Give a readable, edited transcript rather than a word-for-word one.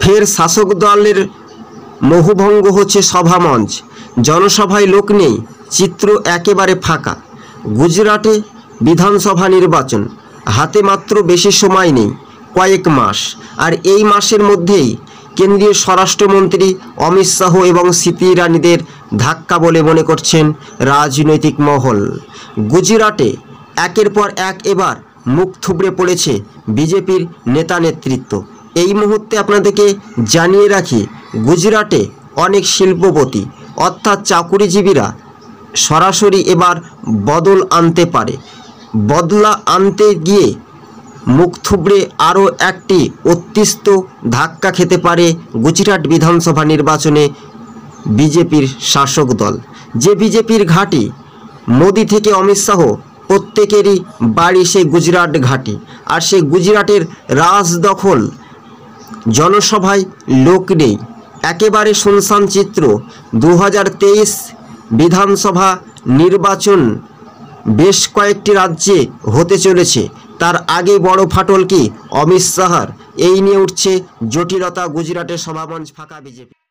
ফের শাসক দলের মোহভঙ্গ হচ্ছে সভামঞ্চ, জনসভায় লোক নেই, চিত্র একেবারে ফাঁকা। গুজরাটে বিধানসভা নির্বাচন, হাতে মাত্র বেশি সময় নেই, কয়েক মাস। আর এই মাসের মধ্যেই কেন্দ্রীয় স্বরাষ্ট্রমন্ত্রী অমিত শাহ এবং স্মৃতি ইরানিদের ধাক্কা বলে মনে করছেন রাজনৈতিক মহল। গুজরাটে একের পর এক এবার মুখ থুবড়ে পড়েছে বিজেপির নেতা নেতৃত্ব। এই মুহূর্তে আপনাদেরকে জানিয়ে রাখি, গুজরাটে অনেক শিল্পপতি অর্থাৎ চাকুরিজীবীরা সরাসরি এবার বদল আনতে পারে। বদলা আনতে গিয়ে মুখ থুবড়ে আরও একটি অতিষ্ঠ ধাক্কা খেতে পারে গুজরাট বিধানসভা নির্বাচনে বিজেপির শাসক দল। যে বিজেপির ঘাঁটি মোদি থেকে অমিত শাহ প্রত্যেকেরই বাড়ি সেই গুজরাট ঘাঁটি। আর সেই গুজরাটের রাজ দখল, জনসভায় লোক নেই, একেবারে শুনশান চিত্র। 2023 বিধানসভা নির্বাচন বেশ কয়েকটি রাজ্যে হতে চলেছে। তার আগে বড় ফাটল কি অমিত শাহর? এই নিয়ে উঠছে জটিলতা। গুজরাটের সভামঞ্চ ফাঁকা বিজেপি।